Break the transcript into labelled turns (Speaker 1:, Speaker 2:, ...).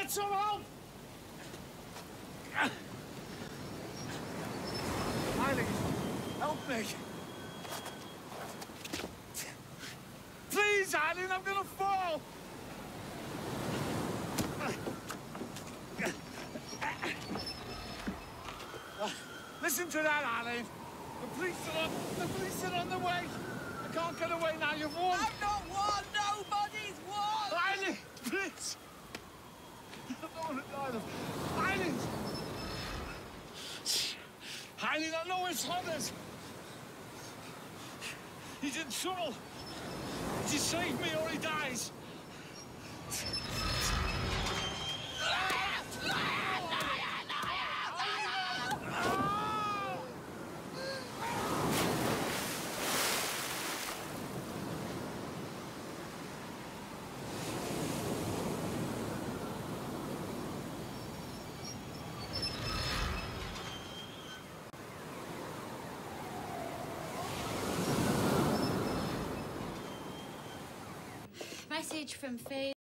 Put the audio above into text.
Speaker 1: get some help! Elieen, help me. Please, Elieen, I'm gonna fall. Listen to that, Elieen. The police are on the way. I can't get away now, you've won.
Speaker 2: I've not won, nobody's won!
Speaker 1: Elieen, please. I don't want to die, though. Elieen! Elieen, I know it's Hunters. He's in trouble. He save me or he dies.
Speaker 3: Message from Phelan.